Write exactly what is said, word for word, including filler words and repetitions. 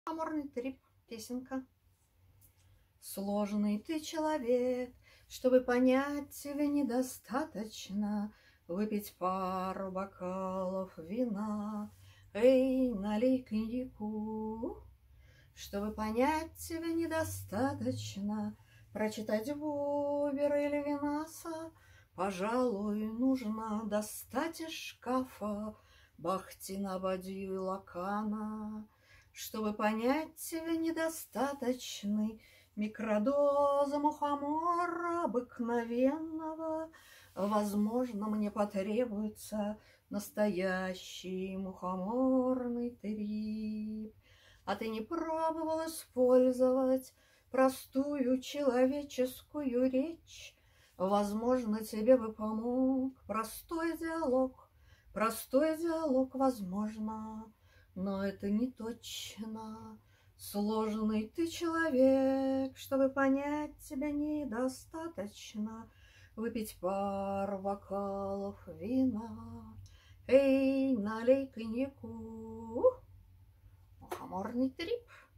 Амурный трип, песенка. Сложный ты человек, чтобы понять тебя недостаточно выпить пару бокалов вина. Эй, налей коньяку. Чтобы понять тебя недостаточно прочитать Бубера или Винаса, пожалуй, нужно достать из шкафа Бахтина, Бадью и Лакана. Чтобы понять тебя недостаточный микродоза мухомора обыкновенного, возможно, мне потребуется настоящий мухоморный трип. А ты не пробовал использовать простую человеческую речь? Возможно, тебе бы помог простой диалог. Простой диалог, возможно, но это не точно. Сложный ты человек, чтобы понять тебя недостаточно выпить пару бокалов вина. Эй, налей коньяку. Мухоморный трип.